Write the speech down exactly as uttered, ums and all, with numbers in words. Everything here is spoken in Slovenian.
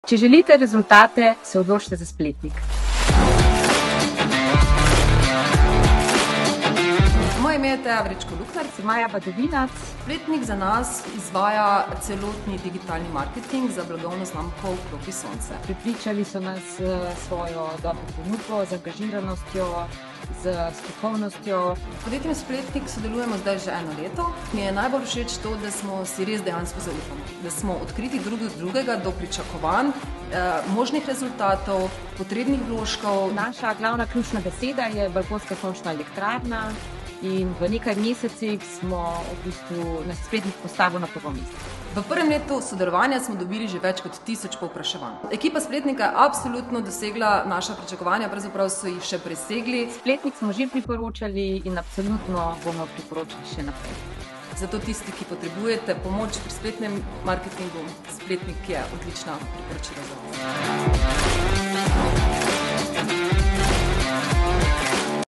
Če želite rezultate, se odločite za Spletnik. Moje ime je Teja Vrečko-Luknar. Sem Maja Badovinac. Spletnik za nas izvaja celotni digitalni marketing za blagovno znamko Vklopi sonce. Prepričali so nas s svojo dobro ponudbo, z angažiranostjo, z strokovnostjo. S podjetjem Spletnik sodelujemo zdaj že eno leto. Mi je najbolj všeč to, da smo si res dejansko zaupali, da smo odkriti drug do drugega do pričakovanj, eh, možnih rezultatov, potrebnih vložkov. Naša glavna ključna beseda je balkonska sončna elektrarna in v nekaj mesecih smo v bistvu na Spletnik postavili na prvo mesto. V prvem letu sodelovanja smo dobili že več kot tisoč povpraševanj. Ekipa Spletnika je absolutno dosegla naša pričakovanja, pravzaprav so jih še presegli. Spletnik smo že priporočali in absolutno bomo priporočali še naprej. Zato tisti, ki potrebujete pomoč pri spletnem marketingu, Spletnik je odlična priporočila za vas.